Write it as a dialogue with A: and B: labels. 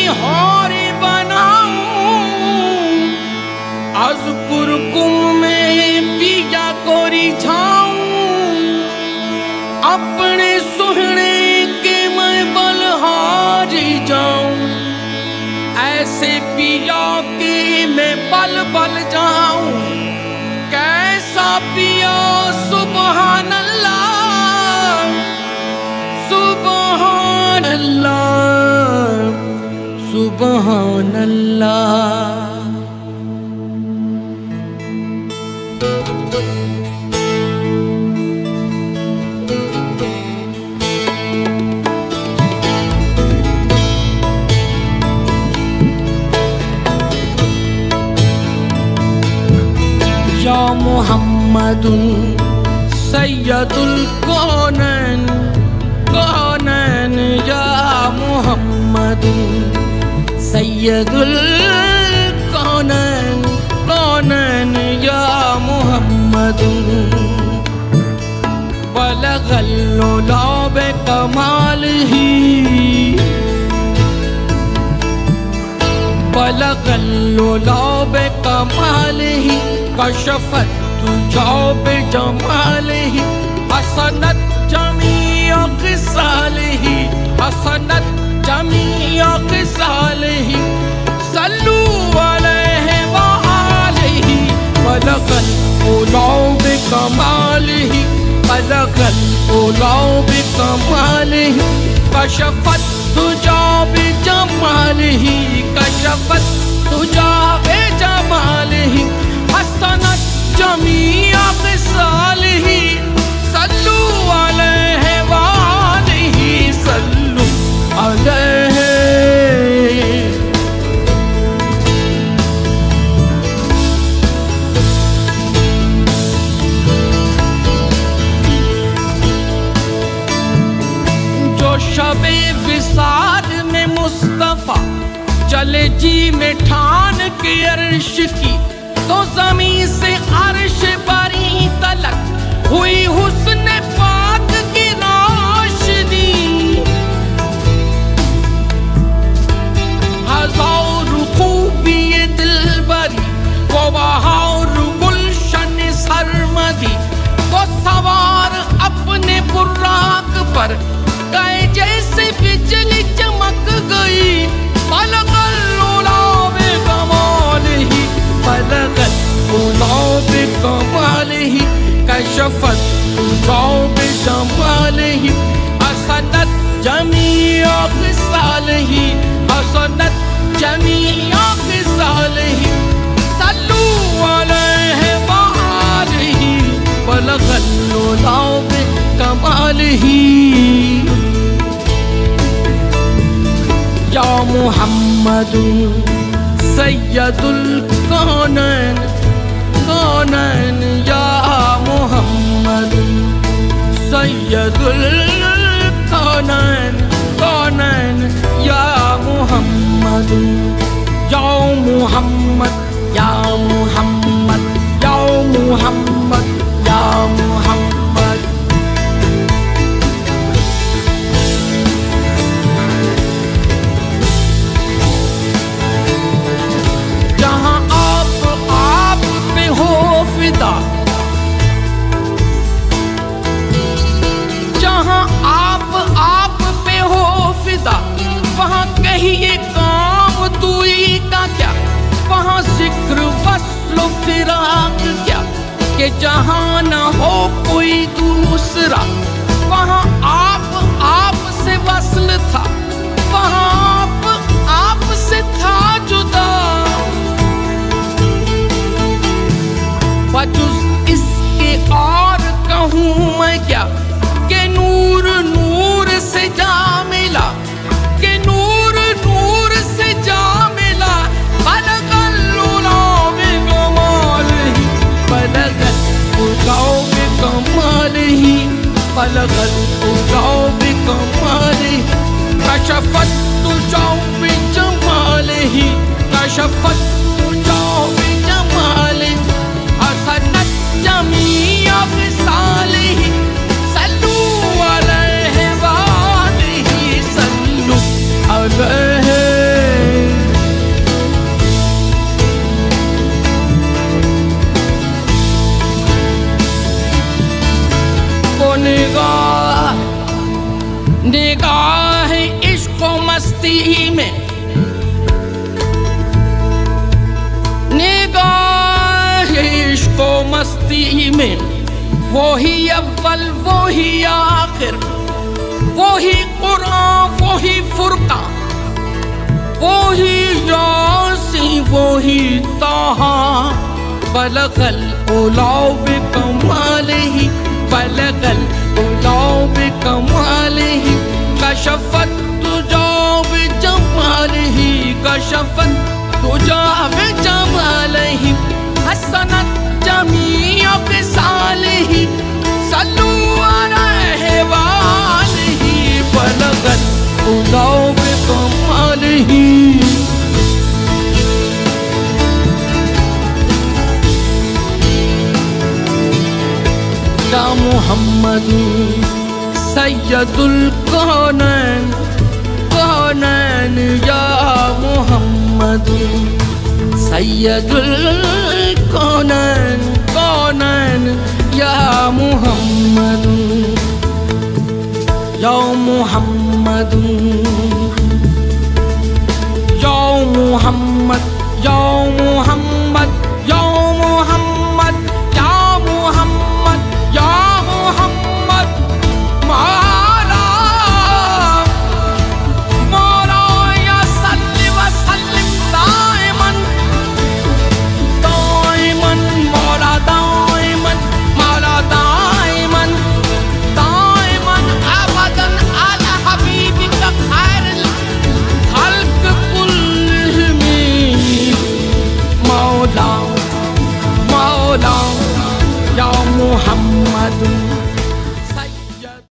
A: ہاری بناؤں اذکرکم میں پیا کو رجھاؤں اپنے سہنے کے میں بلہاری جاؤں ایسے پیا کہ میں بل بل جاؤں کیسا پیا سبحان اللہ سبحان اللہ سبحان اللہ یا محمد سید الکونین کونین یا محمد سید الکونین کونین یا محمد بلغ العلا بکمالہ بلغ العلا بکمالہ کشف الدجی بجمالہ حسنت جمیع خصالہ حسنت جمیع خصالہ صلوا علیہ وآلہ بلغ العلا بکمالہ بلغ العلا بکمالہ کشف الدجی بجمالہ کشف الدجی بجمالہ حسنت جمیع خصالہ صلوا علیہ وآلہ صلوا علیہ جو شب وصال میں مصطفیٰ چلے جی میں ٹھان کے عرش کی تو زمین سے عرش بری تلک ہوئی حسن پاک کی روشنی ہزار خوبی دلبری وہ بہار گلشن سرمدی وہ سوار اپنے براق پر گئے جیسے بجلی چمک گئی بلغ العلا بکمالہ بلغ العلا بکمالہ کشف الدجی بجمالہ حسنت جمیع خصالہ حسنت جمیع خصالہ صلوا علیہ وآلہ بلغ العلا بکمالہ یا محمد سید الکونین کونین یا محمد سید الکونین کونین یا محمد یا محمد یا محمد یا محمد یا محمد جہاں آپ پہ ہو فدا جہاں آپ پہ ہو فدا وہاں کہیے کام دوئی کا کیا وہاں ذکر وصل و فراق کیا کہ جہاں نہ ہو کوئی دوسرا وہاں آپ سے وصل تھا وہاں آپ سے تھا جدا بجز اس کے اور کہوں میں کیا کہ نور نور سے جا ملا کہ نور نور سے جا ملا بلغ العلا بکمالہ بلغ العلا بکمالہ بلغ العلا بکمالہ کشف الدجی بجمالہ کشف الدجی بجمالہ حسنت جمیع خصالہ صلوا علیہ وآلہ صلوا علیہ نگاہ عشق و مستی میں، نگاہ عشق و مستی میں، وہی اول وہی آخر، وہی قرآن وہی فرقان، وہی یاسین وہی طٰہٰ، بلغ العلا بکمالہ، بلغ العلا بکمالہ، کشف الدجیٰ بجمالہ، کشف الدجیٰ بجمالہ، حسنت جمیع خصالہ، صلوا علیہ وآلہ، بلغ العلا بکمالہ۔ یا محمد سید الکونین، کونین یا محمد سید الکونین، کونین یا محمد، یا محمد یا محمد یا محمد یا محمد یا محمد یا محمد، مولا مولا یا صلی وسلم دائما دائما، مولا دائما، مولا دائما دائما ابدا علی حبیبک خیر الخلق کلہم، مولا مولا یا محمد